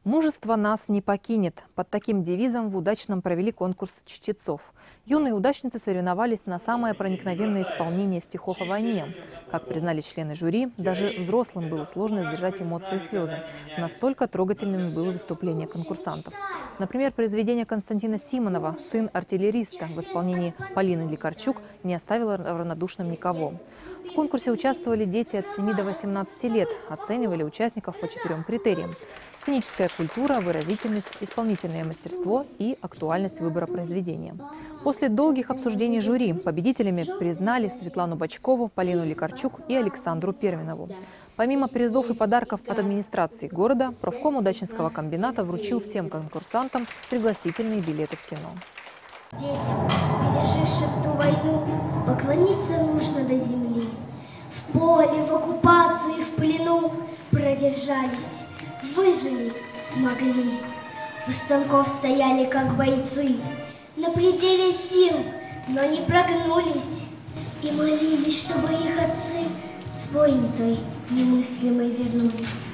«Мужество нас не покинет». Под таким девизом в Удачном провели конкурс чтецов. Юные удачницы соревновались на самое проникновенное исполнение стихов о войне. Как признались члены жюри, даже взрослым было сложно сдержать эмоции и слезы. Настолько трогательным было выступление конкурсантов. Например, произведение Константина Симонова «Сын артиллериста» в исполнении Полины Лекарчук не оставило равнодушным никого. В конкурсе участвовали дети от 7 до 18 лет. Оценивали участников по 4 критериям: сценическая культура, выразительность, исполнительное мастерство и актуальность выбора произведения. После долгих обсуждений жюри победителями признали Светлану Бочкову, Полину Лекарчук и Александру Первинову. Помимо призов и подарков от администрации города, профком Удачинского комбината вручил всем конкурсантам пригласительные билеты в кино. Детям, пережившим ту войну, поклониться нужно до земли. В поле, в оккупации, в плену продержались, выжили, смогли. У станков стояли, как бойцы, на пределе сил, но не прогнулись. И молились, чтобы их отцы с войны той немыслимой вернулись.